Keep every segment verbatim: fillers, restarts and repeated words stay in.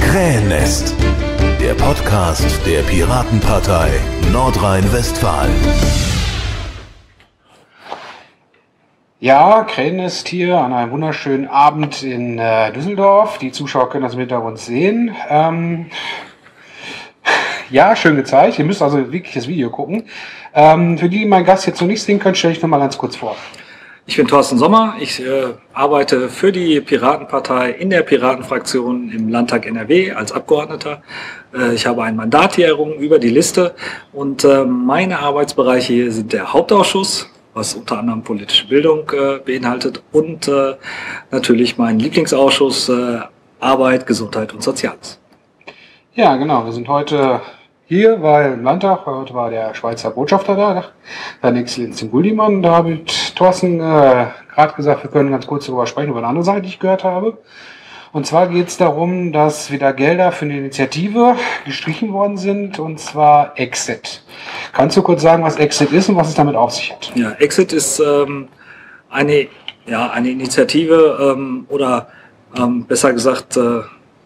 Krähennest, der Podcast der Piratenpartei Nordrhein-Westfalen. Ja, Krähennest hier an einem wunderschönen Abend in äh, Düsseldorf. Die Zuschauer können das im Hintergrund sehen. Ähm, ja, schön gezeigt. Ihr müsst also wirklich das Video gucken. Ähm, für die, die meinen Gast jetzt noch nicht sehen können, stelle ich noch mal ganz kurz vor. Ich bin Thorsten Sommer, ich äh, arbeite für die Piratenpartei in der Piratenfraktion im Landtag N R W als Abgeordneter. Äh, ich habe ein Mandat hier errungen über die Liste und äh, meine Arbeitsbereiche hier sind der Hauptausschuss, was unter anderem politische Bildung äh, beinhaltet und äh, natürlich mein Lieblingsausschuss äh, Arbeit, Gesundheit und Soziales. Ja, genau, wir sind heute hier, weil im Landtag, heute war der Schweizer Botschafter da, Herr Exzellenz Guldimann. Da habe ich Thorsten äh, gerade gesagt, wir können ganz kurz darüber sprechen, über eine andere Sache, die ich gehört habe. Und zwar geht es darum, dass wieder Gelder für eine Initiative gestrichen worden sind, und zwar Exit. Kannst du kurz sagen, was Exit ist und was es damit auf sich hat? Ja, Exit ist ähm, eine, ja, eine Initiative ähm, oder ähm, besser gesagt äh,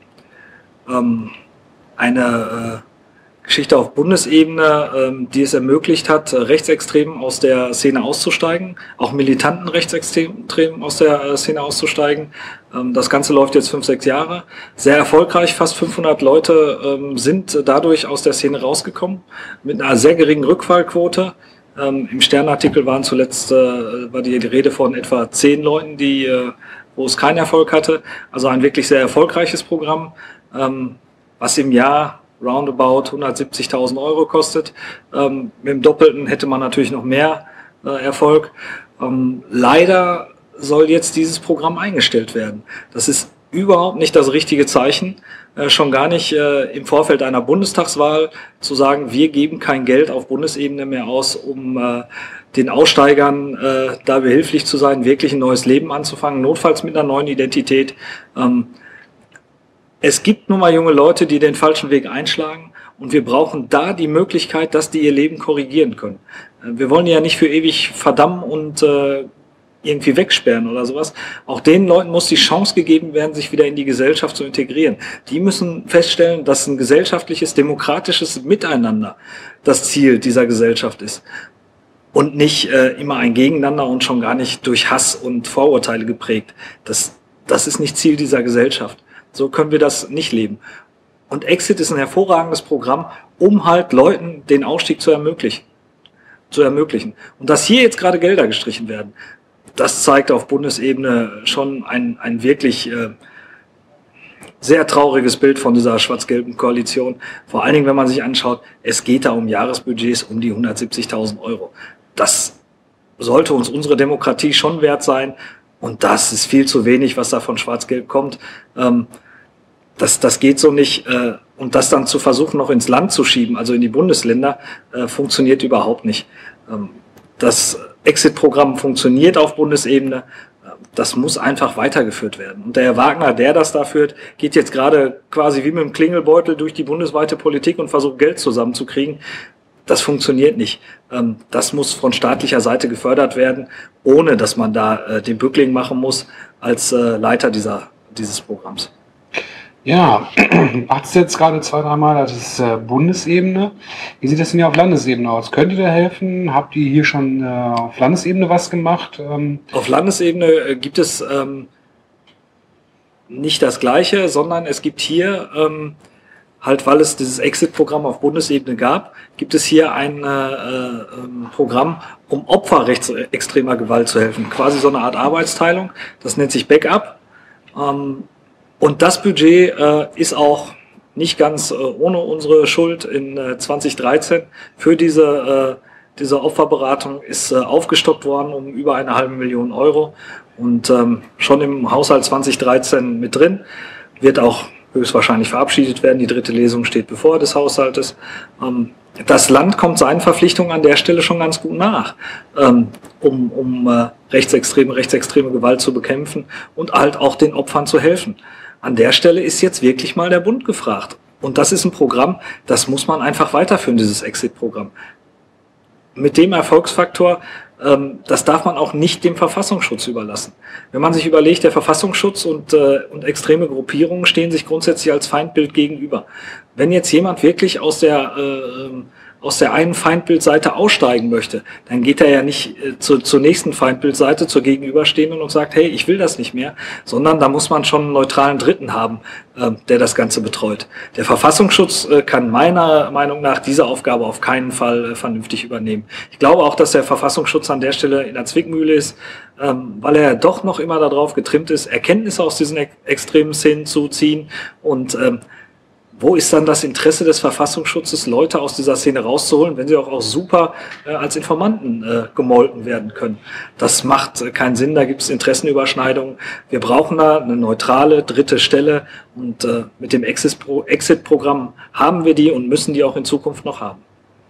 ähm, eine äh, Geschichte auf Bundesebene, ähm, die es ermöglicht hat, Rechtsextremen aus der Szene auszusteigen, auch militanten Rechtsextremen aus der äh, Szene auszusteigen. Ähm, das Ganze läuft jetzt fünf, sechs Jahre. Sehr erfolgreich, fast fünfhundert Leute ähm, sind dadurch aus der Szene rausgekommen, mit einer sehr geringen Rückfallquote. Ähm, Im Sternartikel waren zuletzt äh, war die, die Rede von etwa zehn Leuten, die, äh, wo es keinen Erfolg hatte. Also ein wirklich sehr erfolgreiches Programm, ähm, was im Jahr roundabout hundertsiebzigtausend Euro kostet. Ähm, mit dem Doppelten hätte man natürlich noch mehr äh, Erfolg. Ähm, leider soll jetzt dieses Programm eingestellt werden. Das ist überhaupt nicht das richtige Zeichen, äh, schon gar nicht äh, im Vorfeld einer Bundestagswahl zu sagen, wir geben kein Geld auf Bundesebene mehr aus, um äh, den Aussteigern äh, da behilflich zu sein, wirklich ein neues Leben anzufangen, notfalls mit einer neuen Identität. Ähm, Es gibt nun mal junge Leute, die den falschen Weg einschlagen, und wir brauchen da die Möglichkeit, dass die ihr Leben korrigieren können. Wir wollen die ja nicht für ewig verdammen und äh, irgendwie wegsperren oder sowas. Auch den Leuten muss die Chance gegeben werden, sich wieder in die Gesellschaft zu integrieren. Die müssen feststellen, dass ein gesellschaftliches, demokratisches Miteinander das Ziel dieser Gesellschaft ist und nicht äh, immer ein Gegeneinander und schon gar nicht durch Hass und Vorurteile geprägt. Das, das ist nicht Ziel dieser Gesellschaft. So können wir das nicht leben. Und Exit ist ein hervorragendes Programm, um halt Leuten den Ausstieg zu ermöglichen. Zu ermöglichen. Und dass hier jetzt gerade Gelder gestrichen werden, das zeigt auf Bundesebene schon ein, ein wirklich äh, sehr trauriges Bild von dieser schwarz-gelben Koalition. Vor allen Dingen, wenn man sich anschaut, es geht da um Jahresbudgets um die hundertsiebzigtausend Euro. Das sollte uns unsere Demokratie schon wert sein. Und das ist viel zu wenig, was da von Schwarz-Gelb kommt. Ähm, das, das geht so nicht. Äh, und das dann zu versuchen, noch ins Land zu schieben, also in die Bundesländer, äh, funktioniert überhaupt nicht. Ähm, das Exit-Programm funktioniert auf Bundesebene. Das muss einfach weitergeführt werden. Und der Herr Wagner, der das da führt, geht jetzt gerade quasi wie mit dem Klingelbeutel durch die bundesweite Politik und versucht, Geld zusammenzukriegen. Das funktioniert nicht. Das muss von staatlicher Seite gefördert werden, ohne dass man da äh, den Bückling machen muss als äh, Leiter dieser, dieses Programms. Ja, hat es jetzt gerade zwei, dreimal, das ist äh, Bundesebene. Wie sieht das denn hier auf Landesebene aus? Könnt ihr da helfen? Habt ihr hier schon äh, auf Landesebene was gemacht? Ähm auf Landesebene äh, gibt es ähm, nicht das Gleiche, sondern es gibt hier ähm, halt, weil es dieses Exit-Programm auf Bundesebene gab, gibt es hier ein äh, äh, Programm, um Opfer rechtsextremer Gewalt zu helfen. Quasi so eine Art Arbeitsteilung. Das nennt sich Backup. Ähm, und das Budget äh, ist auch nicht ganz äh, ohne unsere Schuld in äh, zwanzig dreizehn für diese, äh, diese Opferberatung ist äh, aufgestockt worden um über eine halbe Million Euro. Und ähm, schon im Haushalt zwanzig dreizehn mit drin, wird auch höchstwahrscheinlich verabschiedet werden. Die dritte Lesung steht bevor des Haushaltes. Das Land kommt seinen Verpflichtungen an der Stelle schon ganz gut nach, um, um rechtsextreme, rechtsextreme Gewalt zu bekämpfen und halt auch den Opfern zu helfen. An der Stelle ist jetzt wirklich mal der Bund gefragt. Und das ist ein Programm, das muss man einfach weiterführen, dieses Exit-Programm. Mit dem Erfolgsfaktor, ähm, das darf man auch nicht dem Verfassungsschutz überlassen. Wenn man sich überlegt, der Verfassungsschutz und, äh, und extreme Gruppierungen stehen sich grundsätzlich als Feindbild gegenüber. Wenn jetzt jemand wirklich aus der äh, aus der einen Feindbildseite aussteigen möchte, dann geht er ja nicht äh, zu, zur nächsten Feindbildseite, zur gegenüberstehenden und sagt, hey, ich will das nicht mehr, sondern da muss man schon einen neutralen Dritten haben, äh, der das Ganze betreut. Der Verfassungsschutz äh, kann meiner Meinung nach diese Aufgabe auf keinen Fall äh, vernünftig übernehmen. Ich glaube auch, dass der Verfassungsschutz an der Stelle in der Zwickmühle ist, ähm, weil er doch noch immer darauf getrimmt ist, Erkenntnisse aus diesen ex- extremen Szenen zu ziehen und ähm, wo ist dann das Interesse des Verfassungsschutzes, Leute aus dieser Szene rauszuholen, wenn sie auch, auch super äh, als Informanten äh, gemolken werden können? Das macht äh, keinen Sinn, da gibt es Interessenüberschneidungen. Wir brauchen da eine neutrale dritte Stelle und äh, mit dem Exit-Programm haben wir die und müssen die auch in Zukunft noch haben.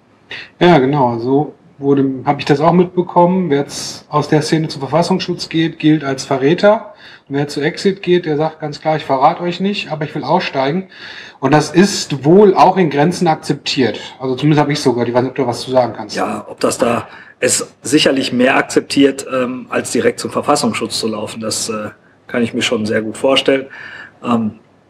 Ja, genau, so wurde, habe ich das auch mitbekommen. Wer jetzt aus der Szene zum Verfassungsschutz geht, gilt als Verräter. Und wer zu Exit geht, der sagt ganz klar, ich verrate euch nicht, aber ich will aussteigen. Und das ist wohl auch in Grenzen akzeptiert. Also zumindest habe ich sogar, ich weiß nicht, ob du was zu sagen kannst. Ja, ob das da ist sicherlich mehr akzeptiert, ähm, als direkt zum Verfassungsschutz zu laufen. Das äh, kann ich mir schon sehr gut vorstellen. Ähm,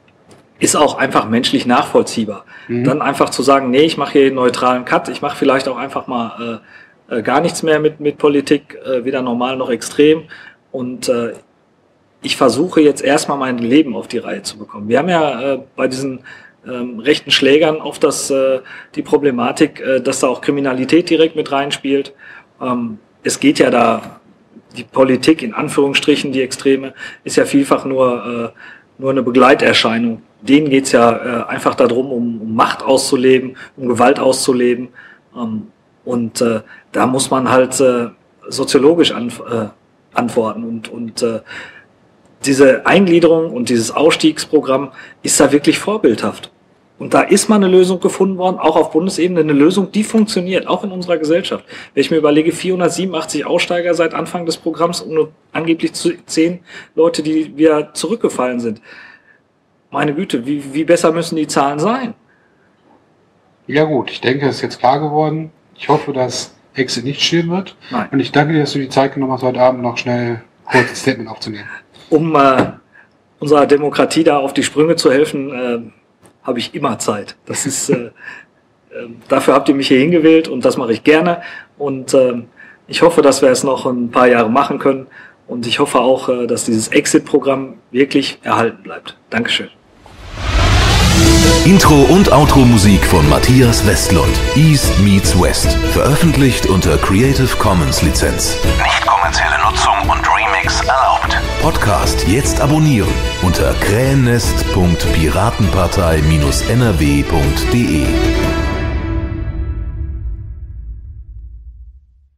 ist auch einfach menschlich nachvollziehbar. Mhm. Dann einfach zu sagen, nee, ich mache hier einen neutralen Cut, ich mache vielleicht auch einfach mal äh, äh, gar nichts mehr mit, mit Politik, äh, weder normal noch extrem. Und äh, ich versuche jetzt erstmal mein Leben auf die Reihe zu bekommen. Wir haben ja äh, bei diesen ähm, rechten Schlägern oft das, äh, die Problematik, äh, dass da auch Kriminalität direkt mit reinspielt. Ähm, es geht ja da, die Politik in Anführungsstrichen, die Extreme, ist ja vielfach nur, äh, nur eine Begleiterscheinung. Denen geht's ja äh, einfach darum, um, um Macht auszuleben, um Gewalt auszuleben. Ähm, und äh, da muss man halt äh, soziologisch an, äh, antworten und, und äh, diese Eingliederung und dieses Ausstiegsprogramm ist da wirklich vorbildhaft. Und da ist mal eine Lösung gefunden worden, auch auf Bundesebene, eine Lösung, die funktioniert, auch in unserer Gesellschaft. Wenn ich mir überlege, vierhundertsiebenundachtzig Aussteiger seit Anfang des Programms und nur angeblich zehn Leute, die wieder zurückgefallen sind. Meine Güte, wie, wie besser müssen die Zahlen sein? Ja gut, ich denke, es ist jetzt klar geworden. Ich hoffe, dass Exit nicht stehen wird. Nein. Und ich danke dir, dass du die Zeit genommen hast, heute Abend noch schnell kurz ein Statement aufzunehmen. Um äh, unserer Demokratie da auf die Sprünge zu helfen, äh, habe ich immer Zeit. Das ist, äh, äh, dafür habt ihr mich hier hingewählt und das mache ich gerne. Und äh, ich hoffe, dass wir es noch ein paar Jahre machen können. Und ich hoffe auch, äh, dass dieses Exit-Programm wirklich erhalten bleibt. Dankeschön. Intro und Outro-Musik von Matthias Westlund. East meets West. Veröffentlicht unter Creative Commons Lizenz. Nicht kommerzielle Nutzung und Remix erlaubt. Podcast jetzt abonnieren unter krähennest punkt piratenpartei Bindestrich n r w punkt d e.